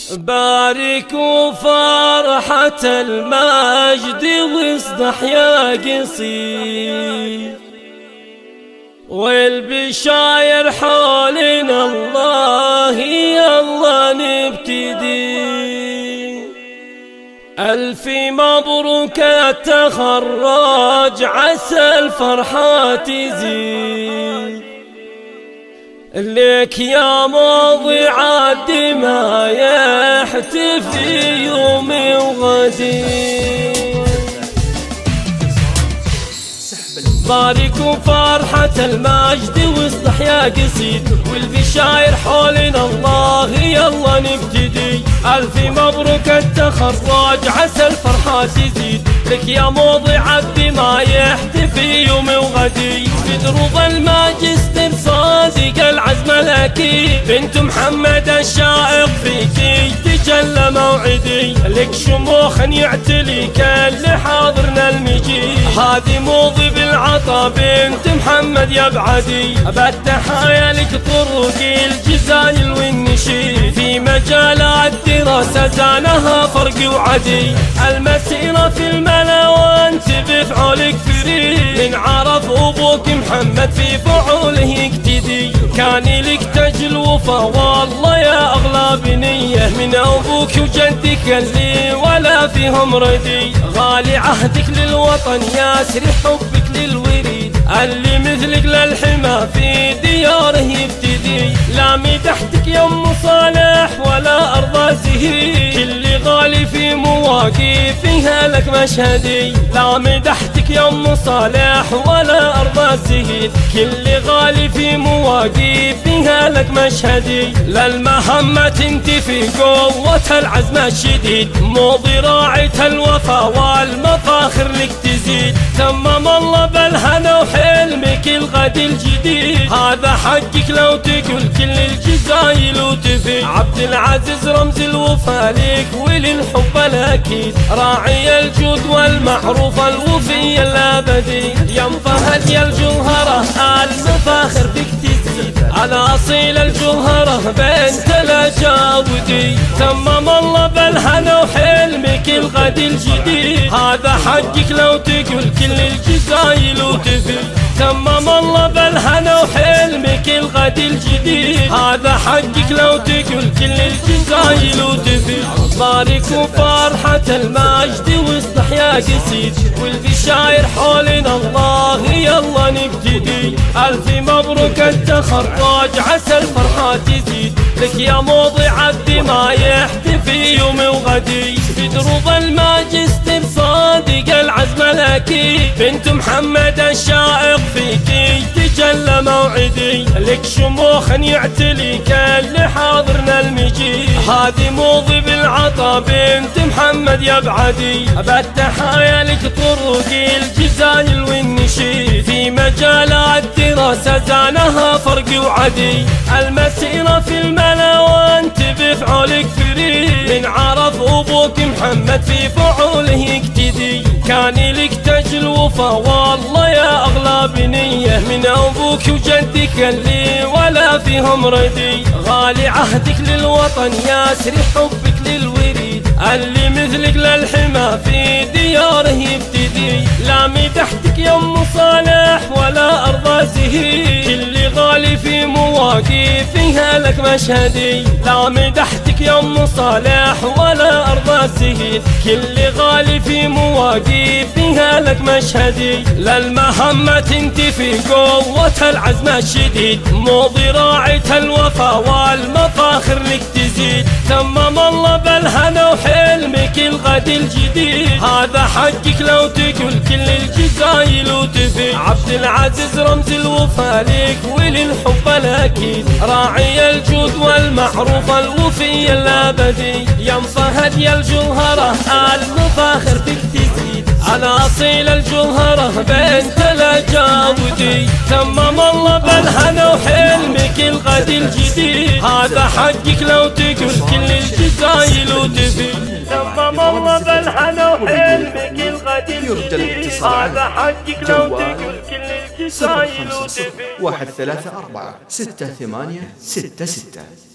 باركوا فرحة المجد واصدح يا قصير، والبشاير حولنا الله يلا نبتدي. ألف مبروك التخرج عسى الفرحة تزيد لك يا موضع الدماء يحتفي يوم وغدير. باركوا فرحة المجد واصدح يا قصيد، والبشاير حولنا الله يلا نبتدي. ألف مبروك التخرج عسى الفرحة تزيد لك يا موضع الدماء يحتفي يوم وغدي. بدروب الماجستير صادق العزم الأكيد، بنت محمد الشائق فيكي تجلى موعدي. لك شموخ يعتلي كل حاضرنا المجيد، هذه موضي بالعطا بنت محمد يا بعدي. بالتحايا لك طرق الجزايل والنشيد، في مجال الدراسة زانها فرق وعدي. المسيرة في الملا وانت بفعولك فريد، من عرف ابوك محمد في فعوله يقتدي. كان لك تاج الوفا والله يا اغلى بنية، من ابوك وجدك اللي ولا فيهم ردي. غالي عهدك للوطن ياسري حبك للوريد، اللي مثلك للحما في دياره يبتدي. لا مدحتك يا ام صالح ولا ارضى زهيد، كل غالي في مواقفها لك مشهدي. لا مدحتك يا ام صالح ولا ارضى زهيد، كل غالي في مواقفها لك مشهدي. للمهمة تنتفي قوة العزم الشديد، مو ضراعة الوفا والمفاخر لك تزيد. تمم الله بالهنا وحلمك الغد الجديد، هذا حقك لو تقول كل الجزايل وتفي. عبد العزيز رمز الوفا لك وللحب الاكيد، راعي الجود والمعروف الوفي الابدي. يا فهد يا الجوهره المفاخر فيك تزيد، انا اصيل الجوهره بنت الاجاودي. تمم الله بالهنا وحلمك الغد الجديد، هذا حقك لو تقول كل الجزايل وتفي. تمم الله بالهنا وحلمك الغد الجديد، هذا حقك لو تقول كل الجزايل وتفي. باركوا فرحة المجد واصدح يا قصيد، والبشاير حولنا الله يلا نبتدي. ألف مبروك التخرج عسى الفرحة تزيد لك يا موضع الدماء يحتفي يوم وغدي. بدروب الماجستير صادق العزم الأكيد، بنت محمد الشائق فيكي تجلى موعدي. لك شموخ يعتلي كل حاضرنا المجيد، هذه موضي بالعطا بنت محمد يا بعدي. بالتحايا لك طرق الجزايل والنشيد، في مجال الدراسة زانها فرق وعدي. المسيرة في الملا وانت بفعولك فريد، من عرف ابوك محمد في فعوله يقتدي. كان لك تاج الوفا والله يا اغلى بنية، من ابوك وجدك اللي ولا فيهم ردي. غالي عهدك للوطن ياسري حبك للوريد، اللي مثلك للحما في دياره يبتدي. لا مدحتك يا ام صالح ولا ارضى زهيد، كل غالي في مواقفها لك مشهدي. لا مدحتك يا ام صالح ولا ارضى زهيد، كل غالي في مواقفها لك مشهدي. للمهمة تنتفي قوة العزم الشديد، مو ضراعة الوفا والمفاخر لك تزيد. تمم الله بالهنا وحلمك الغد الجديد، هذا حقك لو تقول كل الجزايل وتفي. عبد العزيز رمز الوفا لك وللحب الاكيد، راعي الجود والمعروف الوفي الابدي. يا فهد يا الجوهره المفاخر فيك تزيد، انا اصيل الجوهره بنت الاجاودي. تمم الله بالهنا وحلمك الغد الجديد، هذا حقك لو تقول كل الجزايل وتفي. تمم الله بالهنا وحلمك الغد الجديد، هذا حقك لو تقول كل الجزايل وتفي. 134 68 66